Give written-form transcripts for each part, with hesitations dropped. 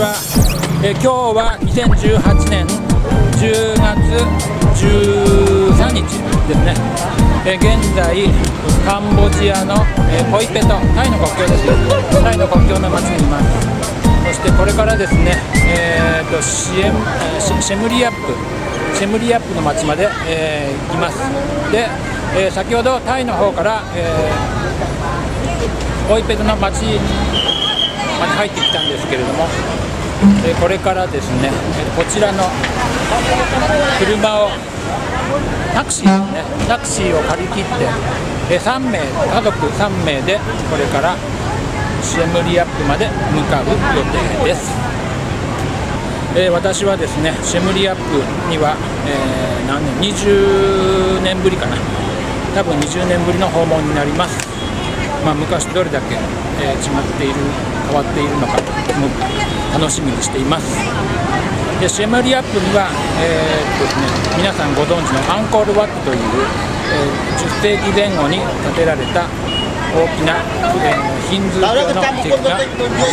は、今日は2018年10月13日ですね。現在カンボジアの、ポイペト、タイの国境ですよ。タイの国境の町にいます。そしてこれからですね、シェムリアップの町まで、行きます。で、先ほどタイの方から、ポイペトの町まで入ってきたんですけれども、これからですね、こちらの車をタクシーを借り切って、3名、家族3名でこれからシェムリアップまで向かう予定です。私はですね、シェムリアップには、20年ぶりかな、多分20年ぶりの訪問になります。昔とどれだけ、変わっているのか楽しみにしています。でシェムリアップには、皆さんご存知のアンコールワットという、10世紀前後に建てられた大きな、ヒンズー教の遺跡があります。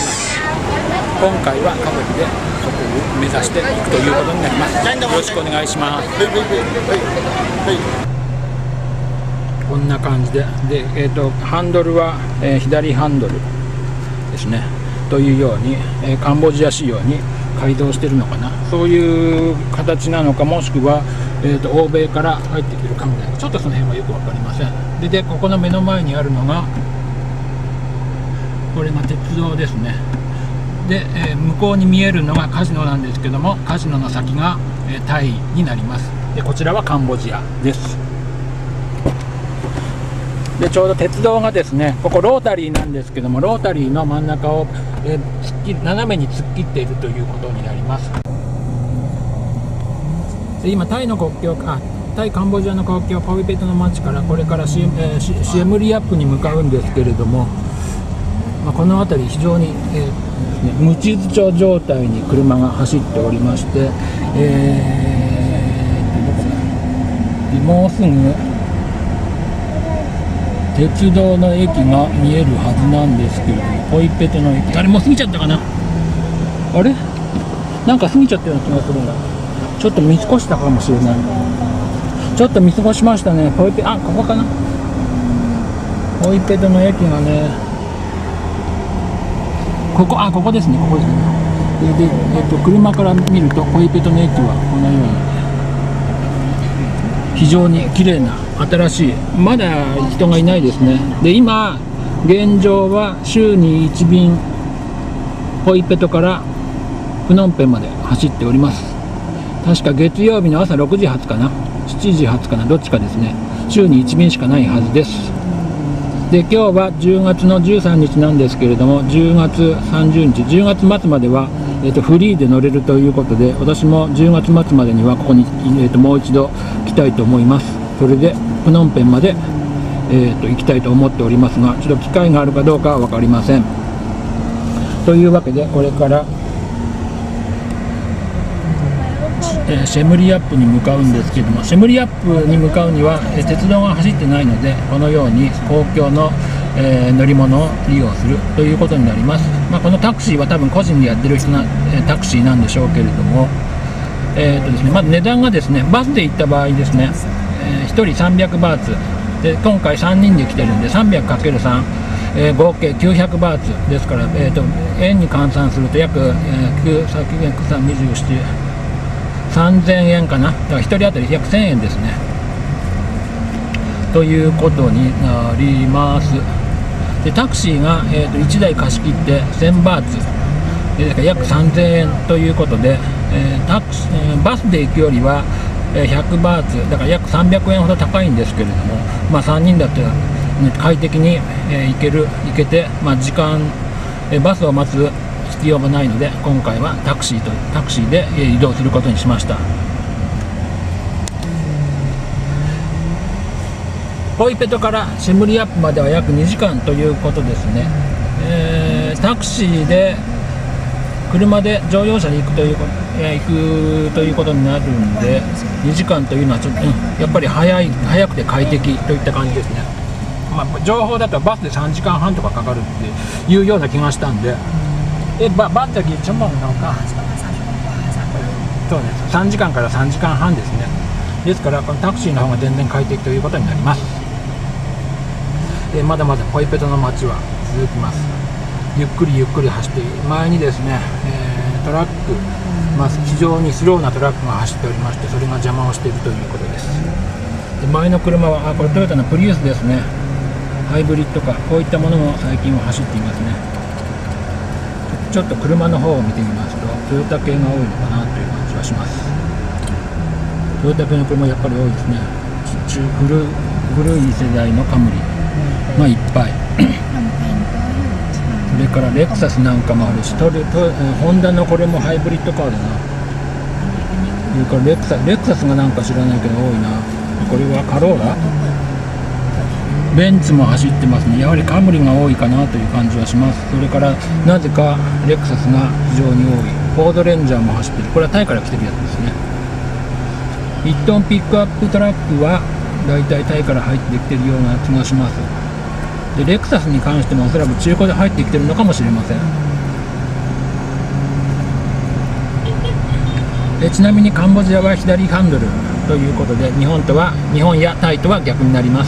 今回は家族でそこを目指していくということになります。よろしくお願いします。こんな感じで、ハンドルは、左ハンドルですね。というように、カンボジア仕様に改造してるのかな、そういう形なのか、もしくは、欧米から入ってくるかもね、ちょっとその辺はよく分かりません。でここの目の前にあるのが、これが鉄道ですね。で、向こうに見えるのがカジノなんですけども、カジノの先が、タイになります。でこちらはカンボジアです。でちょうど鉄道がですね、ここロータリーなんですけども、ロータリーの真ん中を、斜めに突っ切っているということになります。で今タイカンボジアの国境ポイペトの町からこれからシェムリアップに向かうんですけれども、この辺り非常に、無秩序状態に車が走っておりまして、もうすぐ鉄道の駅が見えるはずなんですけれども、ポイペトの駅、あれもう過ぎちゃったかな、あれなんか過ぎちゃったような気がするな。ちょっと見過ごしたかもしれない。ちょっと見過ごしましたね。ここかな、ポイペトの駅がね、ここですね、ここですね。で、車から見るとポイペトの駅はこのように非常に綺麗な新しい、まだ人がいないですね。で今現状は週に1便ポイペトからプノンペンまで走っております。確か月曜日の朝6時発かな、7時発かな、どっちかですね。週に1便しかないはずです。で今日は10月の13日なんですけれども、10月30日10月末までは、フリーで乗れるということで、私も10月末までにはここに、もう一度来たいと思います。それでプノンペンまで、行きたいと思っておりますが、ちょっと機会があるかどうかは分かりません。というわけでこれからシェムリアップに向かうんですけども、シェムリアップに向かうには鉄道が走ってないので、このように公共の、乗り物を利用するということになります。このタクシーは多分個人でやってる人なタクシーなんでしょうけれども、ですね、まず値段がですね、バスで行った場合ですね、1人300バーツで、今回3人で来てるんで 300×3、合計900バーツですから、円に換算すると約、3000円かな。だから1人当たり約1000円ですね。ということになります。でタクシーが、1台貸し切って1000バーツ、だから約3000円ということで、バスで行くよりは100バーツだから約300円ほど高いんですけれども、3人だったら、快適に、行けて、時間、バスを待つ必要がないので、今回はタクシーで移動することにしました。ポイペトからシェムリアップまでは約2時間ということですね。タクシーで車で乗用車に行くということになるんで、2時間というのはちょっと、やっぱり早くて快適といった感じですね。情報だとバスで3時間半とかかかるっていうような気がしたんで、 バンจากกี่ชั่วโมงのかそうです。3時間から3時間半ですね。ですからこのタクシーの方が全然快適ということになります。まだまだポイペトの街は続きます。ゆっくりゆっくり走って、前にですね、トラック、非常にスローなトラックが走っておりまして、それが邪魔をしているということです。で前の車はこれトヨタのプリウスですね。ハイブリッドカー、こういったものも最近は走っていますね。ちょっと車の方を見てみますと、トヨタ系が多いのかなという感じはします。トヨタ系の車やっぱり多いですね。古い世代のカムリがいっぱい。それからレクサスなんかもあるし、ホンダのこれもハイブリッドカーだな。それからレクサスがなんか知らないけど多いな。これはカローラ、ベンツも走ってますね。やはりカムリが多いかなという感じはします。それからなぜかレクサスが非常に多い。フォードレンジャーも走ってる。これはタイから来てるやつですね。1トンピックアップトラックはだいたいタイから入ってきてるような気がします。でレクサスに関してもおそらく中古で入ってきてるのかもしれません。ちなみにカンボジアは左ハンドルということで、日本やタイとは逆になります。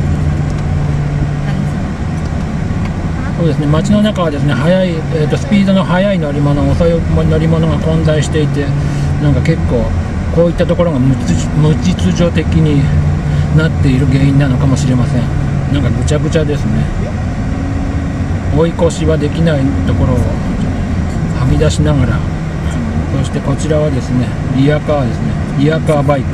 そうですね、街の中はですね、スピードの速い乗り物、遅い乗り物が混在していて、なんか結構こういったところが無秩序的になっている原因なのかもしれません。なんかぐちゃぐちゃですね。追い越しはできないところをはみ出しながら、そしてこちらはですね、リアカーですね、リアカーバイク。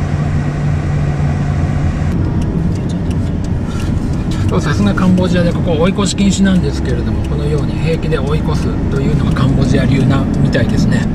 さすがカンボジアで、ここ追い越し禁止なんですけれども、このように平気で追い越すというのがカンボジア流なみたいですね。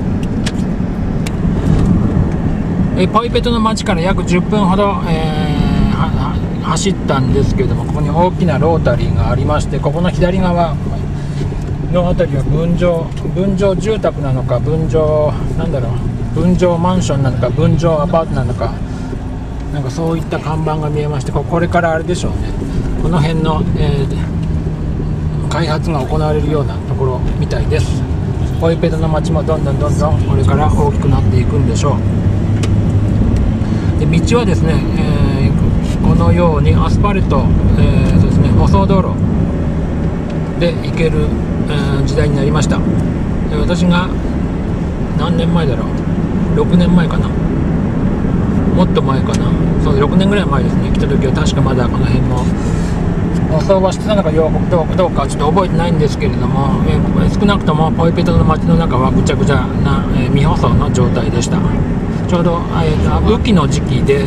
ポイペトの町から約10分ほど、走ったんですけれども、ここに大きなロータリーがありまして、ここの左側の辺りは分譲住宅なのか、分譲マンションなのか、分譲アパートなのか、なんかそういった看板が見えまして、これからあれでしょうね、この辺の、開発が行われるようなところみたいです。ポイペトの街もどんどんこれから大きくなっていくんでしょう。で道はですね、このようにアスファルト、そうですね、舗装道路で行ける、時代になりました。私が何年前だろう、6年前かな、もっと前かな、そう6年ぐらい前ですね、来た時は確かまだこの辺も舗装はしてたのかどうかちょっと覚えてないんですけれども、少なくともポイペトの街の中はぐちゃぐちゃな、未舗装の状態でした。ちょうど、雨季の時期で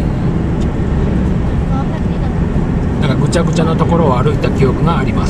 なんかぐちゃぐちゃなところを歩いた記憶があります。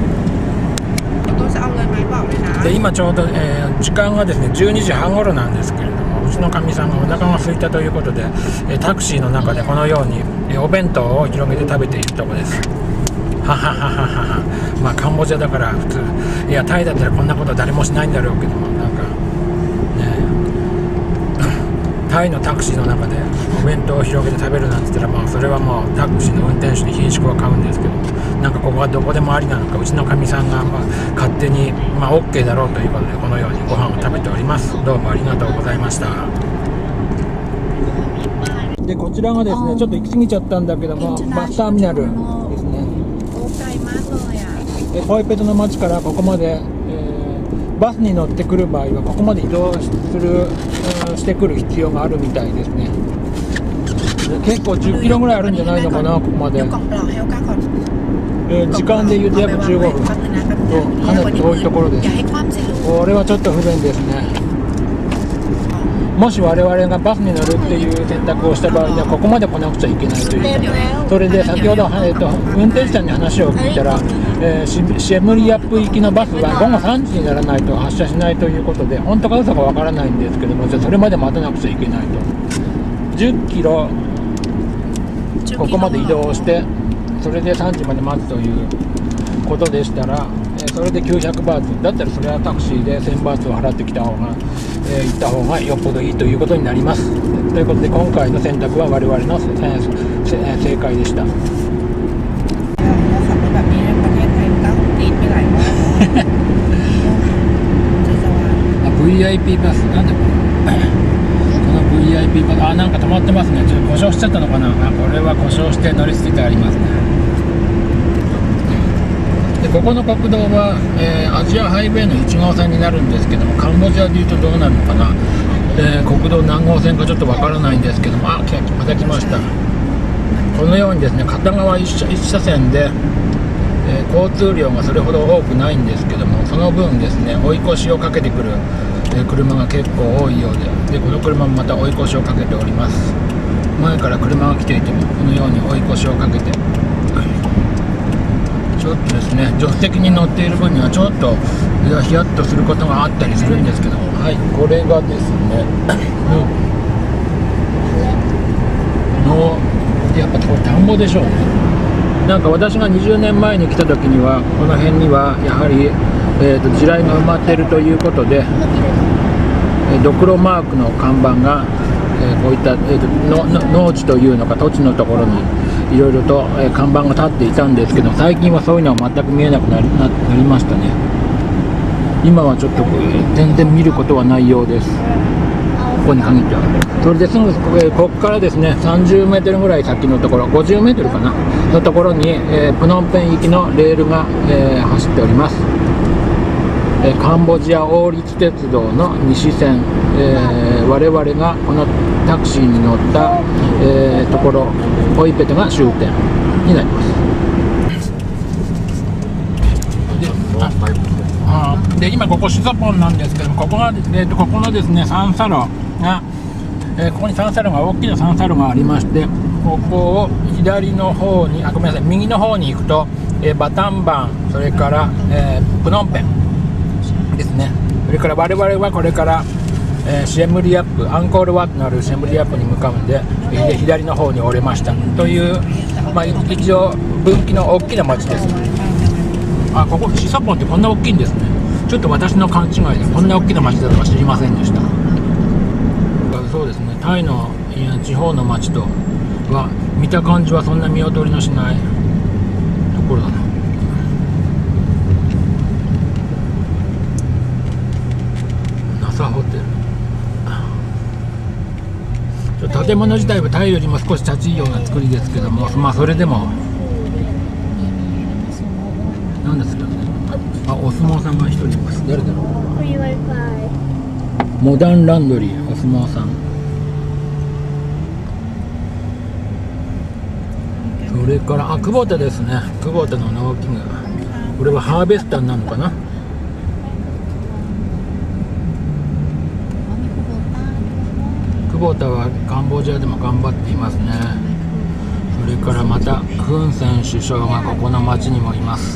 で今ちょうど、時間がですね12時半頃なんですけれども、うちのかみさんがお腹が空いたということで、タクシーの中でこのように、お弁当を広げて食べているところです。ははははは。まあカンボジアだから普通、いやタイだったらこんなこと誰もしないんだろうけども、なんかね、タイのタクシーの中でお弁当を広げて食べるなんて言ったら、まあそれはもうタクシーの運転手に品種は買うんですけど、なんかここはどこでもありなのか、うちのかみさんが勝手にOK だろうということで、このようにご飯を食べております。どうもありがとうございました。でこちらがですね、ちょっと行き過ぎちゃったんだけども、バスターミナルですね。ポイペトの町からここまで、バスに乗ってくる場合はここまで移動してくる必要があるみたいですね。結構10キロぐらいあるんじゃないのかな、ここまで。時間で言うと約15分とかなり遠いところです。これはちょっと不便ですね。もし我々がバスに乗るっていう選択をした場合にはここまで来なくちゃいけないということ。それで先ほど、運転手さんに話を聞いたら、シェムリアップ行きのバスは午後3時にならないと発車しないということで、本当か嘘かわからないんですけども、じゃあそれまで待たなくちゃいけないと。10キロここまで移動して、それで3時まで待つということでしたら、それで900バーツだったら、それはタクシーで1000バーツを払ってきた方が、行った方がよっぽどいいということになります。ということで今回の選択は我々の、正解でした。 VIP パスなんだこれこの VIP パス、あ、なんか止まってますね。ちょっと故障しちゃったのかな。あ、これは故障して乗り捨ててありますね。でここの国道は、アジアハイウェイの1号線になるんですけども、カンボジアでいうとどうなるのかな。国道何号線かちょっとわからないんですけども、あ、また来ました。このようにですね、片側一車線で、交通量がそれほど多くないんですけども、その分ですね、追い越しをかけてくる、車が結構多いようで、この車もまた追い越しをかけております。前から車が来ていてもこのように追い越しをかけて、ちょっとですね、助手席に乗っている分にはちょっとヒヤッとすることがあったりするんですけども、はい、これがですねやっぱこれ田んぼでしょうね。なんか私が20年前に来た時にはこの辺にはやはり、地雷が埋まっているということで、ドクロマークの看板が、こういった、農地というのか土地のところにいろいろと、看板が立っていたんですけど、最近はそういうのは全く見えなくなりましたね。今はちょっと全然見ることはないようです。ここに限っては。それですぐここからですね、30メートルぐらい先のところ、50メートルかなのところに、プノンペン行きのレールが、走っております。カンボジア王立鉄道の西線、我々がこのタクシーに乗った、ところ、ポイペトが終点になります。で今ここシソポンなんですけども、ここが、ここのですね三叉路が、ここに三叉路が大きな三叉路がありまして、ここを左の方に、ごめんなさい、右の方に行くと、バタンバン、それから、プノンペンですね。それから我々はこれから、シェムリアップ、アンコールワットのあるシェムリアップに向かうんで、左の方に折れましたという、一応分岐の大きな町です。あ、ここシソポンってこんな大きいんですね。ちょっと私の勘違いでこんな大きな町だとは知りませんでした。そうですね、タイの地方の町とは見た感じはそんな見劣りのしないところだな。ナサホテル、建物自体はタイよりも少し立ちいいような作りですけども、それでもなんですかね。あ、お相撲さんが一人います。誰だろう。モダンランドリーお相撲さん。それからクボタですね。クボタの農機具、これはハーベスターなのかな。クボタはカンボジアでも頑張っていますね。それからまたフン・セン首相がここの町にもいます。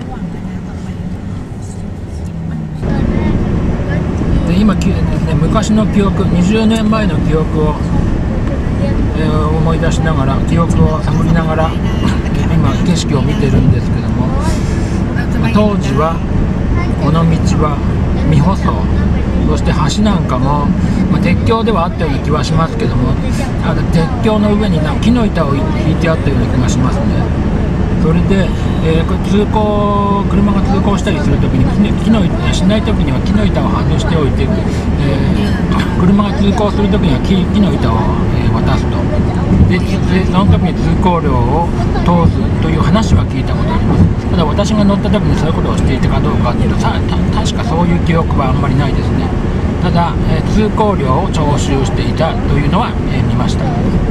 で今ですね、昔の記憶、20年前の記憶を、思い出しながら、記憶を探りながら今景色を見てるんですけども、当時はこの道は未舗装、そして橋なんかも、鉄橋ではあったような気はしますけども、ただ鉄橋の上に木の板を引いてあったような気がしますね。それで、車が通行したりするときに、しないときには木の板を外しておいて、車が通行するときには木の板を、渡すと。でその時に通行料を通すという話は聞いたことあります。ただ私が乗った時にそういうことをしていたかどうかというと、確かそういう記憶はあんまりないですね。ただ、通行料を徴収していたというのは、見ました。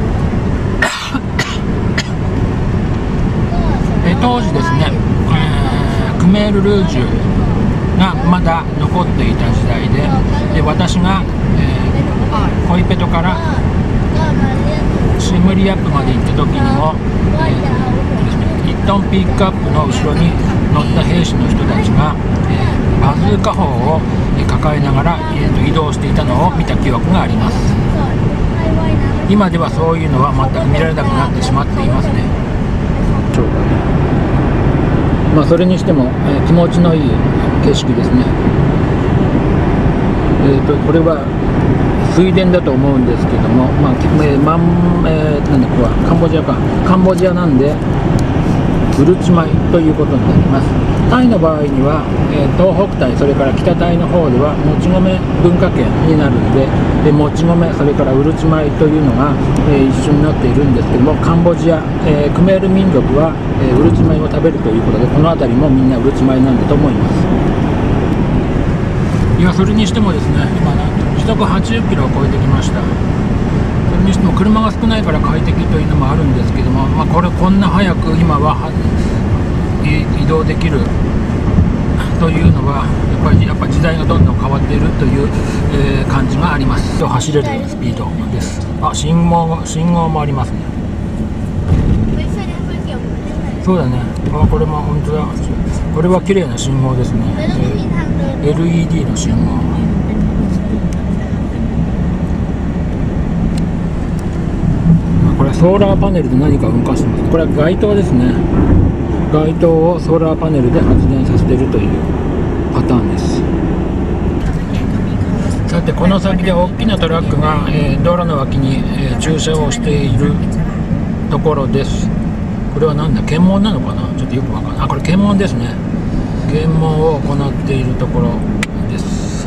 当時ですね、クメール・ルージュがまだ残っていた時代で、私が、コイペトからシムリアップまで行った時にも、1トンピックアップの後ろに乗った兵士の人たちが、バズーカ砲を抱えながら、移動していたのを見た記憶があります。今ではそういうのは全く見られなくなってしまっていますね。それにしても、気持ちのいい景色ですね。これは水田だと思うんですけども、なんだここはカンボジアか。カンボジアなんでうるち米ということになります。タイの場合には、東北タイ、それから北タイの方ではもち米文化圏になるので、もち米、それからうるち米というのが、一緒になっているんですけども、カンボジア、クメール民族は、うるち米を食べるということで、この辺りもみんなうるち米なんだと思います。いや、それにしてもですね、今時速80キロを超えてきました。それにしても車が少ないから快適というのもあるんですけども、こんな早く今は移動できるというのはやっぱ時代がどんどん変わっているという、感じがあります。走れるスピードです。信号もありますね。そうだね。これも本当だ。これは綺麗な信号ですね。LED の信号。これはソーラーパネルで何か動かしてます。これは街灯ですね。街灯をソーラーパネルで発電させているというパターンです。さて、この先で大きなトラックが、道路の脇に、駐車をしているところです。これはなんだ、検問なのかな、ちょっとよくわかんない。これ検問ですね。検問を行っているところです。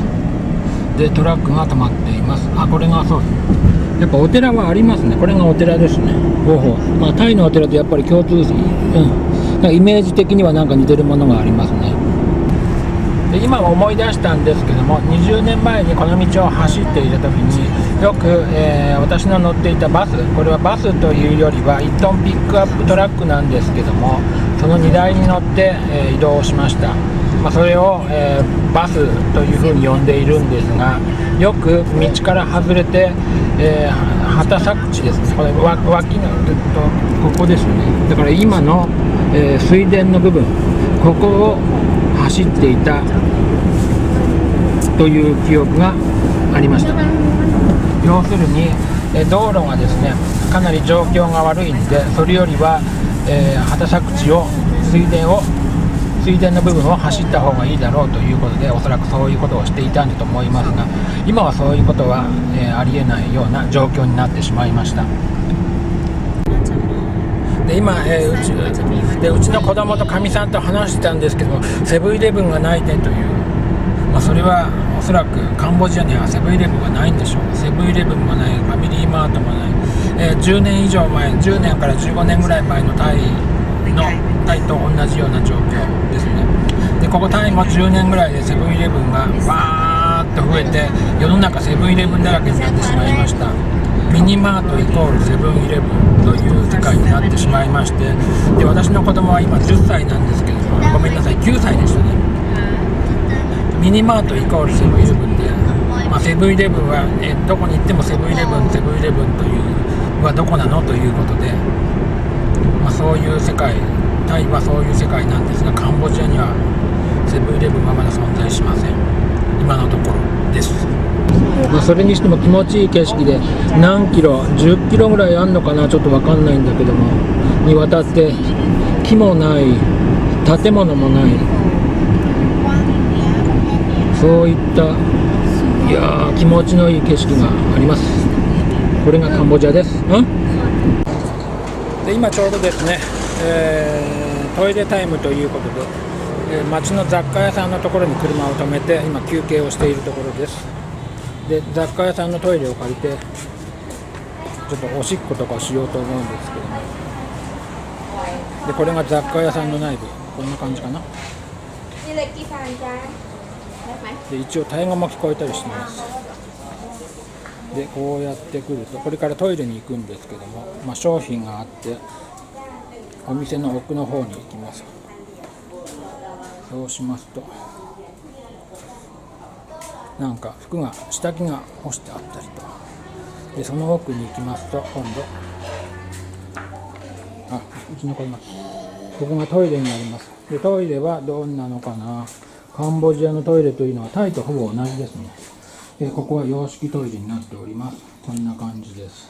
で、トラックが止まっています。これがそうです。やっぱお寺はありますね。これがお寺ですね。タイのお寺とやっぱり共通性、イメージ的にはなんか似てるものがありますね。で、今思い出したんですけども、20年前にこの道を走っていた時によく、私の乗っていたバス、これはバスというよりは1トンピックアップトラックなんですけども、その荷台に乗って、移動しました。それを、バスというふうに呼んでいるんですが、よく道から外れて、畑作地ですね。これ脇のここですね。だから今の、水田の部分、ここを走っていたという記憶がありました。要するに、道路がですね、かなり状況が悪いんで、それよりは、畑作地を水田の部分を走った方がいいだろうということで、おそらくそういうことをしていたんだと思いますが、今はそういうことは、ありえないような状況になってしまいました。で、今、うちの子供とかみさんと話してたんですけども、セブンイレブンがないねという、それはおそらくカンボジアにはセブンイレブンがないんでしょう。セブンイレブンもない、ファミリーマートもない、10年以上前、10年から15年ぐらい前のタイと同じような状況ですね。で、ここタイも10年ぐらいでセブンイレブンがわーっと増えて、世の中セブンイレブンだらけになってしまいました。ミニマートイコールセブンイレブンという世界になってしまいまして、で、私の子供は今10歳なんですけど、ごめんなさい、9歳でしたね。ミニマートイコールセブンイレブンで、セブンイレブンは、どこに行ってもセブンイレブンというはどこなのということで、そういう世界、タイはそういう世界なんですが、カンボジアにはセブンイレブンはまだ存在しません。今のところです。それにしても気持ちいい景色で、何キロ、10キロぐらいあるのかな、ちょっと分かんないんだけども、にわたって木もない、建物もない、そういった気持ちのいい景色があります。これがカンボジアです。で、今ちょうどですね、トイレタイムということで、町の雑貨屋さんのところに車を止めて今休憩をしているところです。で、雑貨屋さんのトイレを借りてちょっとおしっことかしようと思うんですけども、で、これが雑貨屋さんの内部、こんな感じかな。で、一応タイ語も聞こえたりしてます。で、こうやってくると、これからトイレに行くんですけども、商品があってお店の奥の方に行きます。そうしますと、なんか服が、下着が干してあったりと、で、その奥に行きますと、今度うちの子います。ここがトイレになります。で、トイレはどんなのかな。カンボジアのトイレというのはタイとほぼ同じですね。で、ここは洋式トイレになっております。こんな感じです。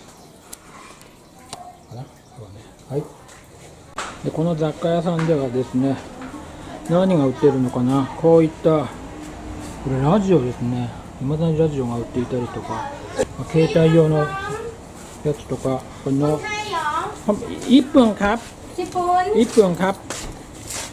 そうね。はい。で、この雑貨屋さんではですね、何が売ってるのかな。こういった、これラジオですね。未だにラジオが売っていたりとか、携帯用のやつとか、この1分ครับ1分ครับ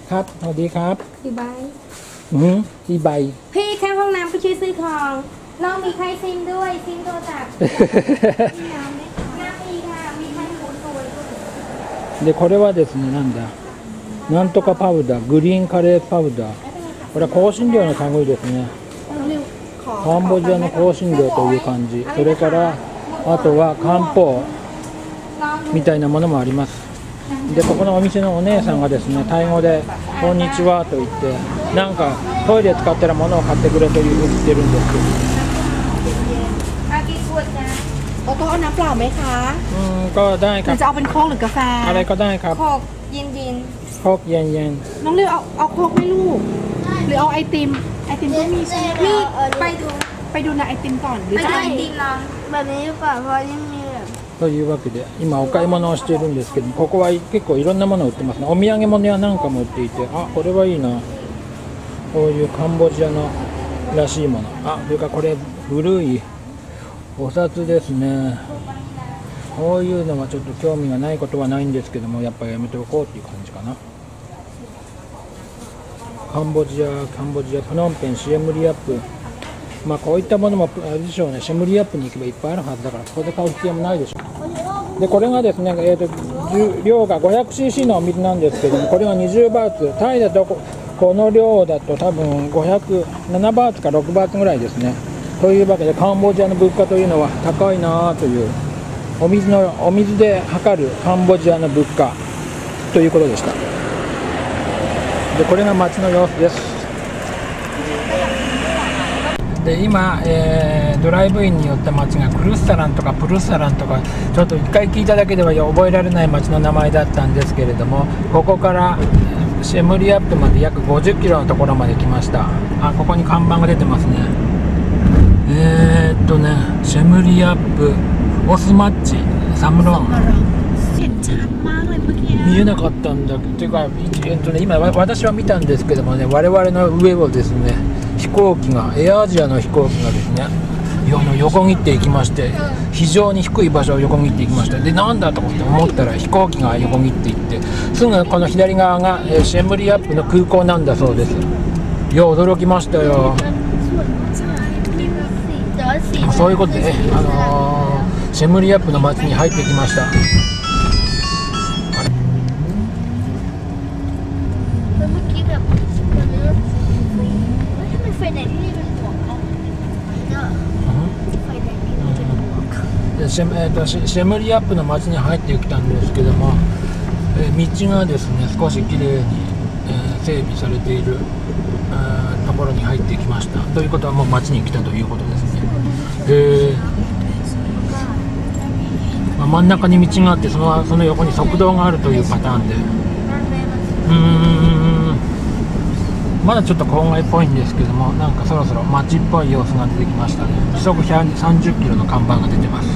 ครับสวัสดีครับกี่ใบที่ใบพี่ข้างห้องน้ำก็ช่วยซื้อของน้องมีใครซิมด้วยซิมโทรศัพท์น้ำไหมน้ำมีค่ะมีใครหูสวยด้วยでこれはですね、なんだ、なんとかパウダー、グリーンカレーパウダー、これは香辛料の類ですね。カンボジアの香辛料という感じ。それからあとは漢方みたいなものもあります。でここのお店のお姉さんがですね、タイ語でこんにちはと言って、なんかトイレ使ったら物を買ってくれというふうに言ってるんですけど。 โอโต้เอาน้ำเปล่าไหมคะก็ได้คหรืรัอบ จะเอาเป็นโค้กหรือกาแฟอะไรก็ได้ครับโคกเย็นเย็นโคกเย็นน้องเรียวเอาโค้กไหม่ลูก หรือเอาไอติมก็มีใช่ไหมมีคะไปดูนะไอติมก่อนหรือไปจะดูให้ไอติมน้องแบบนี้ป่ะเพราะยังมีแบบというわけで今お買い物をしているんですけど、ここは結構いろんなものを売ってますね。お土産物屋なんかも売っていて、あ、これはいいな、こういうカンボジアのらしいもの、あ、それからこれ古いお札ですね。こういうのはちょっと興味がないことはないんですけども、やっぱりやめておこうっていう感じかな。カンボジアプノンペン、シエムリアップ、まあこういったものもあれでしょうね。シェムリアップに行けばいっぱいあるはずだから、ここで買う必要もないでしょう。でこれがですね、量が 500cc のお水なんですけども、これが20バーツ、タイだとこの量だと多分507バーツか6バーツぐらいですね。というわけでカンボジアの物価というのは高いなという、お水で測るカンボジアの物価ということでした。でこれが街の様子です。で今、ドライブインによった街がクルッサランとかプルッサランとか、ちょっと1回聞いただけでは覚えられない街の名前だったんですけれども、ここからシェムリアップまで約50キロのところまで来ました。あ、ここに看板が出てますね。シェムリアップオスマッチサムロン、見えなかったんだけど、今私は見たんですけどもね、我々の上をですね、飛行機がエアアジアの飛行機がですね、横切っていきまして、非常に低い場所を横切っていきました。でなんだと思ったら飛行機が横切っていって、すぐこの左側がシェムリアップの空港なんだそうです。驚きましたよ。そういうことでね、シェムリアップの街に入ってきました。シェムリアップの街に入ってきたんですけども、道がですね少しきれいに、整備されているところに入ってきました。ということはもう街に来たということですね。真ん中に道があって、その横に側道があるというパターンで、まだちょっと郊外っぽいんですけども、なんかそろそろ街っぽい様子が出てきましたね。時速130キロの看板が出てます。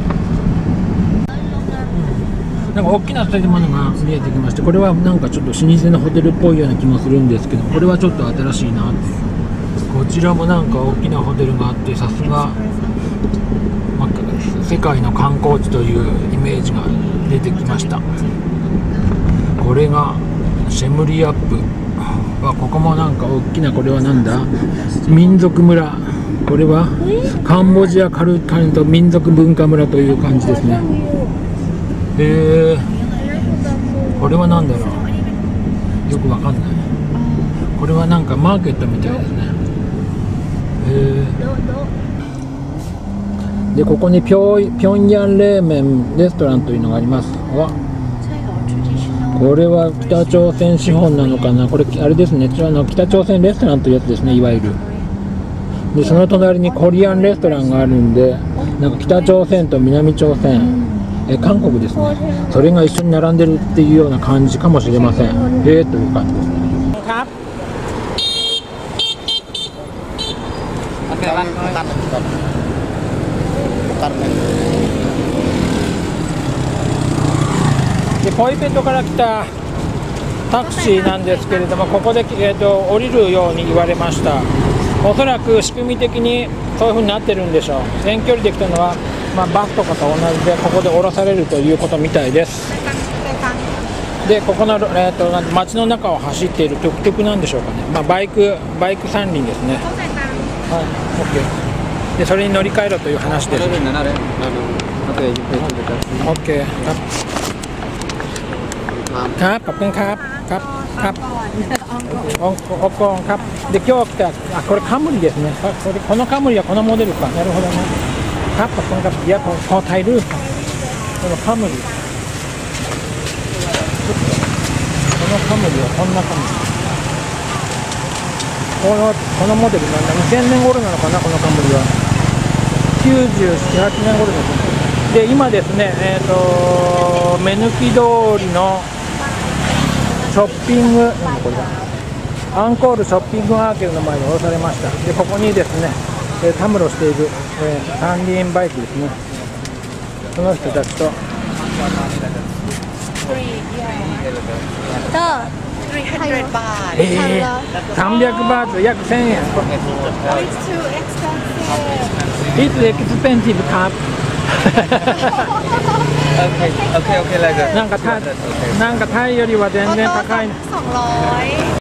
なんか大きな建物が見えてきまして、これはなんかちょっと老舗のホテルっぽいような気もするんですけど、これはちょっと新しいなっていう。こちらもなんか大きなホテルがあって、さすが、世界の観光地というイメージが出てきました。これがシェムリアップ。ここもなんか大きな、これはなんだ、民族村。これはカンボジアカルタンと民族文化村という感じですね。これは何だろう、よくわかんない。これはなんかマーケットみたいですね。でここにピョンヤン冷麺レストランというのがあります。これは北朝鮮資本なのかな。これあれですね、北朝鮮レストランというやつですね、いわゆる。でその隣にコリアンレストランがあるんで、なんか北朝鮮と南朝鮮、韓国ですね、それが一緒に並んでるっていうような感じかもしれません。という感じですね。ครับでポイペトから来たタクシーなんですけれども、ここで、降りるように言われました。おそらく仕組み的にそういう風になってるんでしょう。遠距離で来たのは、バスとかと同じでここで降ろされるということみたいです。 でここの、街の中を走っているトゥクトゥクなんでしょうかね、まあ、バイク三輪ですね。 เข้าใจตังค์はい、OK でそれに乗り換えろという話です。OK ครับครับขอบคุณครับครับครับおこんครับで今日来たこれカムリですね。このカムリはこのモデルか。なるほどね。ครับขอบคุณครับいやพอไทยรูปこのカムリこのカムリはこんなカムリこのモデルなんだ2000年頃なのかな。このカムリは97、8年頃ですね。で今ですね目抜き通りのショッピングこれだアンコールショッピングアーケードの前に降ろされました。でここにですねたむろしている三輪バイクですね。その人たちと 300บาท 300バーツ約1000円。 It's too expensive It's expensive ครับ Okay, like that. なんかタイよりは全然高い。 200